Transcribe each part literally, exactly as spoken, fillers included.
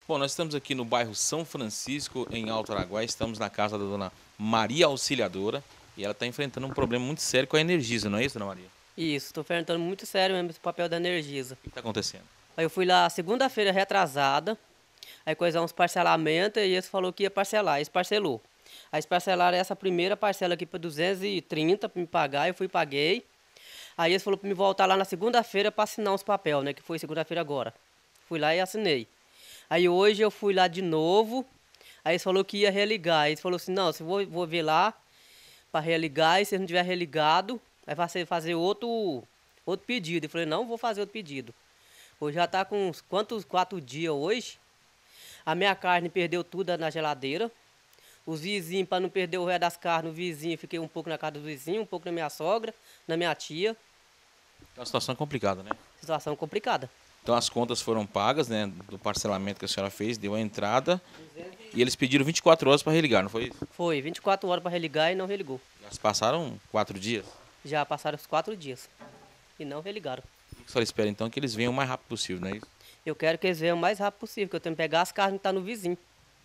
Bom, nós estamos aqui no bairro São Francisco, em Alto Araguaia. Estamos na casa da dona Maria Auxiliadora e ela está enfrentando um problema muito sério com a Energisa, não é isso, dona Maria? Isso, estou enfrentando muito sério mesmo esse papel da Energisa. O que está acontecendo? Aí eu fui lá segunda-feira retrasada, aí coisar uns parcelamentos e eles falou que ia parcelar, eles parcelou. Aí eles parcelaram essa primeira parcela aqui para duzentos e trinta para me pagar, eu fui e paguei. Aí eles falou para me voltar lá na segunda-feira para assinar os papéis, né, que foi segunda-feira agora. Fui lá e assinei. Aí hoje eu fui lá de novo, aí eles falou que ia religar. Aí eles falou assim, não, se vou, vou ver lá para religar, e se não tiver religado, aí vai ser fazer outro, outro pedido. Eu falei, não vou fazer outro pedido. Hoje já tá com uns quantos, quatro dias hoje. A minha carne perdeu tudo na geladeira. Os vizinhos, para não perder o resto das carnes, o vizinho, fiquei um pouco na casa do vizinho, um pouco na minha sogra, na minha tia. É uma situação complicada, né? Situação complicada. Então as contas foram pagas, né, do parcelamento que a senhora fez, deu a entrada e eles pediram vinte e quatro horas para religar, não foi isso? Foi vinte e quatro horas para religar e não religou. Já se passaram quatro dias. Já passaram os quatro dias e não religaram. O que a senhora espera então que eles venham o mais rápido possível, não é isso? Eu quero que eles venham o mais rápido possível, que eu tenho que pegar as carnes que estão no vizinho.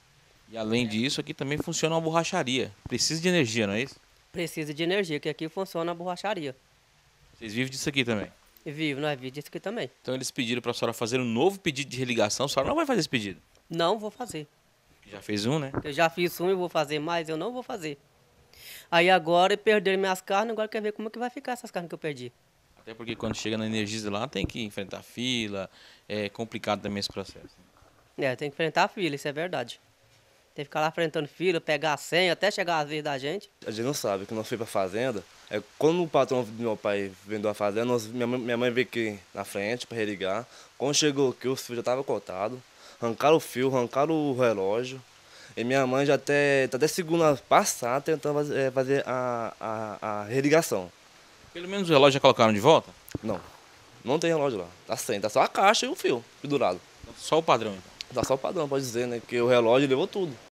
E além disso, aqui também funciona uma borracharia. Precisa de energia, não é isso? Precisa de energia, que aqui funciona a borracharia. Vocês vivem disso aqui também. E vivo, nós vivemos disso aqui também. Então eles pediram para a senhora fazer um novo pedido de religação. A senhora não vai fazer esse pedido. Não vou fazer. Já fez um, né? Eu já fiz um e vou fazer mais, eu não vou fazer. Aí agora perderam minhas carnes, agora quer ver como é que vai ficar essas carnes que eu perdi. Até porque quando chega na Energisa lá tem que enfrentar fila. É complicado também esse processo. É, tem que enfrentar a fila, isso é verdade. Tem que ficar lá enfrentando fila, pegar a senha, até chegar a vez da gente. A gente não sabe que nós fomos para fazenda. É, quando o patrão do meu pai vendeu a fazenda, nós, minha, mãe- minha mãe veio aqui na frente para religar. Quando chegou aqui, os fios já estavam cortados. Arrancaram o fio, arrancaram o relógio. E minha mãe já até, tá até segunda passada tentando fazer, é, fazer a, a, a religação. Pelo menos o relógio já colocaram de volta? Não, não tem relógio lá. Tá sem, tá só a caixa e o fio pendurado. Só o padrão então. Tá só o padrão, pode dizer, né? Que o relógio levou tudo.